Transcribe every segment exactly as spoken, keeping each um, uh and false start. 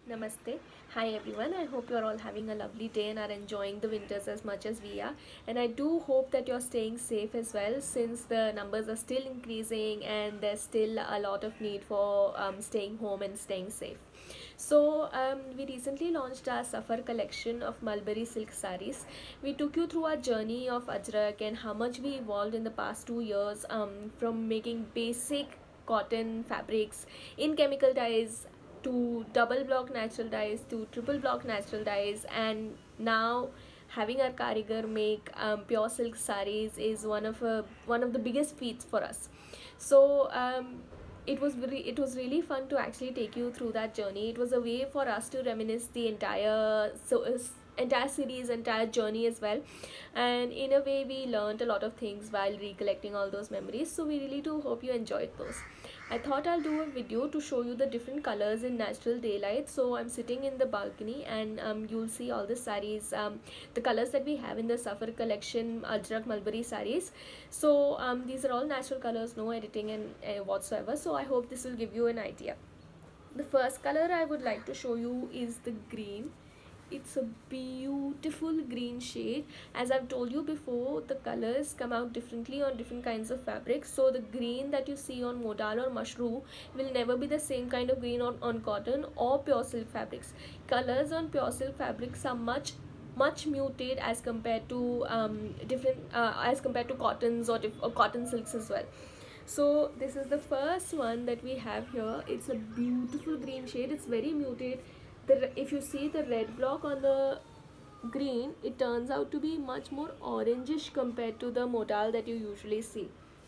Namaste. Hi everyone. I hope you're all having a lovely day and are enjoying the winters as much as we are. And I do hope that you're staying safe as well, since the numbers are still increasing and there's still a lot of need for um, staying home and staying safe. So um, we recently launched our Safar collection of Mulberry silk saris. We took you through our journey of Ajrak and how much we evolved in the past two years, um, from making basic cotton fabrics in chemical dyes to double block natural dyes to triple block natural dyes, and now having our karigar make um, pure silk saris is one of a, one of the biggest feats for us. So um, it was very it was really fun to actually take you through that journey. It was a way for us to reminisce the entire so uh, entire series, entire journey as well, and in a way we learned a lot of things while recollecting all those memories. So we really do hope you enjoyed those. I thought I'll do a video to show you the different colors in natural daylight. So I'm sitting in the balcony and um, you'll see all the saris, um, the colors that we have in the Safar collection Ajrak Mulberry saris. So um, these are all natural colors, no editing and uh, whatsoever. So I hope this will give you an idea. The first color I would like to show you is the green. It's a beautiful green shade. As I've told you before, the colors come out differently on different kinds of fabrics. So the green that you see on modal or mushroom will never be the same kind of green on, on cotton or pure silk fabrics. Colors on pure silk fabrics are much much muted as compared to um, different uh, as compared to cottons or, or cotton silks as well. So this is the first one that we have here. It's a beautiful green shade. It's very muted. The, if you see the red block on the green, it turns out to be much more orangish compared to the modal that you usually see.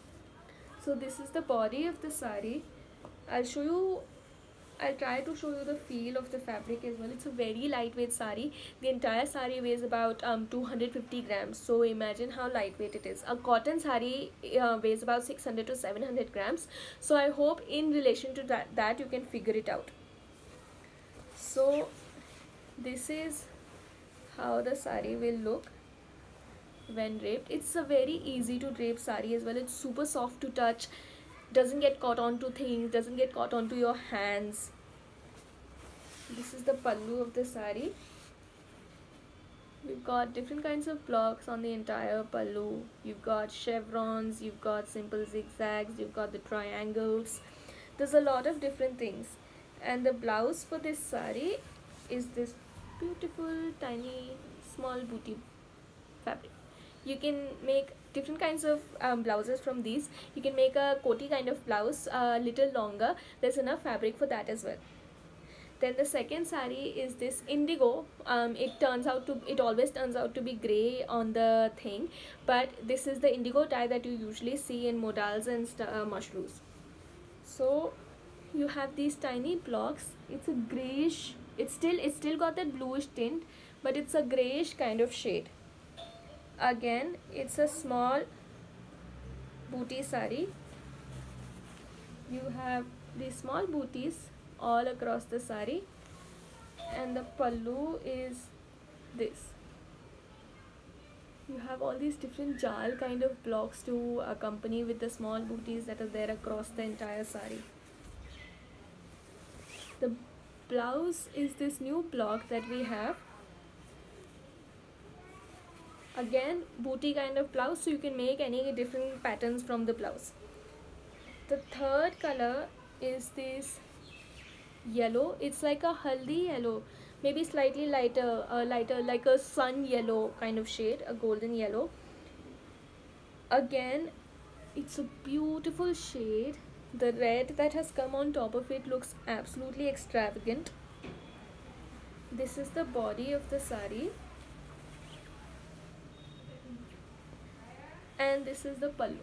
So this is the body of the sari. I'll show you I'll try to show you the feel of the fabric as well. It's a very lightweight sari. The entire sari weighs about um, two hundred fifty grams. So imagine how lightweight it is. A cotton sari uh, weighs about six hundred to seven hundred grams. So I hope in relation to that, that you can figure it out. So this is how the sari will look when draped. It's a very easy to drape sari as well. It's super soft to touch, doesn't get caught onto things, doesn't get caught onto your hands. This is the pallu of the sari. We've got different kinds of blocks on the entire pallu. You've got chevrons, you've got simple zigzags, you've got the triangles. There's a lot of different things. And the blouse for this sari is this beautiful tiny small booty fabric. You can make different kinds of um, blouses from these. You can make a koti kind of blouse a uh, little longer. There's enough fabric for that as well. Then the second sari is this indigo. Um, it turns out to it always turns out to be grey on the thing, but this is the indigo dye that you usually see in modals and uh, mushrooms. So you have these tiny blocks. It's a grayish. It's still it's still got that bluish tint, but it's a grayish kind of shade. Again, it's a small booty sari. You have these small booties all across the sari, and the pallu is this. You have all these different jal kind of blocks to accompany with the small booties that are there across the entire sari. The blouse is this new block that we have. Again, booty kind of blouse, so you can make any different patterns from the blouse. The third color is this yellow. It's like a haldi yellow, maybe slightly lighter, uh, lighter like a sun yellow kind of shade, a golden yellow. Again, it's a beautiful shade. The red that has come on top of it looks absolutely extravagant. This is the body of the sari. And this is the pallu.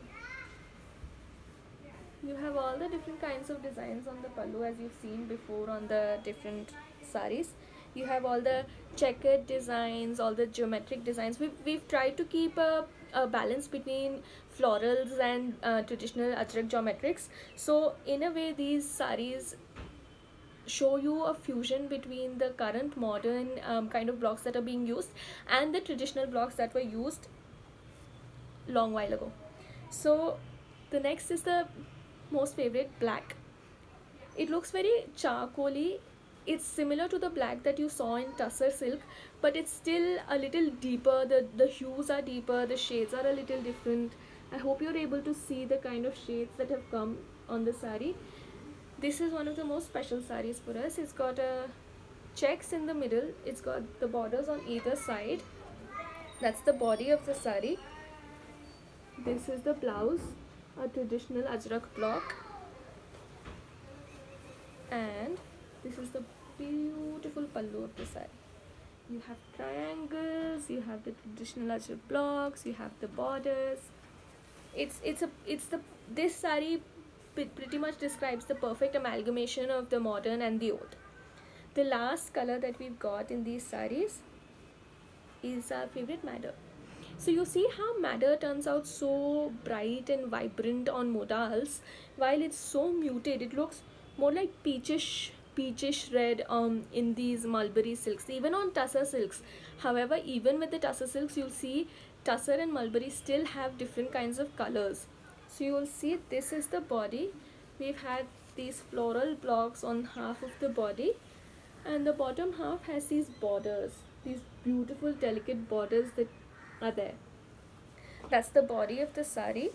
You have all the different kinds of designs on the pallu as you've seen before on the different saris. You have all the checkered designs, all the geometric designs. We've, we've tried to keep a, a balance between florals and uh, traditional Ajrak geometrics. So in a way, these saris show you a fusion between the current modern um, kind of blocks that are being used and the traditional blocks that were used long while ago. So the next is the most favorite, black. It looks very charcoaly. it's similar to the black that you saw in Tussar silk, but it's still a little deeper. The the hues are deeper, the shades are a little different. I hope you're able to see the kind of shades that have come on the sari. This is one of the most special saris for us. It's got a checks in the middle, it's got the borders on either side. That's the body of the sari. This is the blouse, a traditional ajrak block, and this is the beautiful pallu of the sari. You have triangles, you have the traditional ajrak blocks, you have the borders. It's it's a it's the this sari pretty much describes the perfect amalgamation of the modern and the old. The last color that we've got in these saris is our favorite madder. So you see how madder turns out so bright and vibrant on modals, while it's so muted. It looks more like peachish peachish red um in these mulberry silks, even on Tussar silks. However, even with the Tussar silks, you'll see Tussar and mulberry still have different kinds of colors. So you will see this is the body. We've had these floral blocks on half of the body, and the bottom half has these borders, these beautiful delicate borders that are there. That's the body of the sari.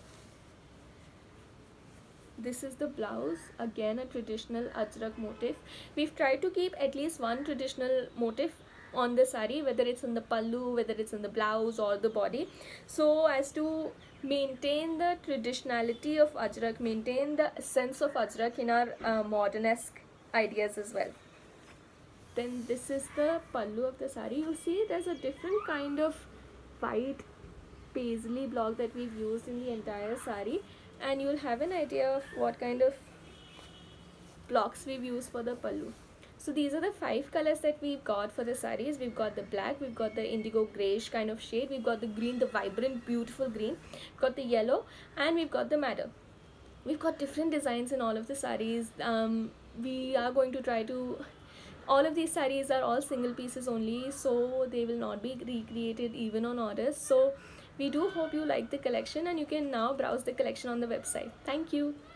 This is the blouse, again a traditional ajrak motif. We've tried to keep at least one traditional motif on the sari, whether it's in the pallu, whether it's in the blouse or the body, so as to maintain the traditionality of ajrak, maintain the sense of ajrak in our uh, modernesque ideas as well. Then this is the pallu of the sari. You'll see there's a different kind of white paisley block that we've used in the entire sari, and you'll have an idea of what kind of blocks we've used for the pallu. So these are the five colors that we've got for the saris. We've got the black, we've got the indigo grayish kind of shade, we've got the green, the vibrant beautiful green, we've got the yellow, and we've got the madder. We've got different designs in all of the saris. Um, we are going to try to, all of these saris are all single pieces only, so they will not be recreated even on orders. So we do hope you like the collection, and you can now browse the collection on the website. Thank you.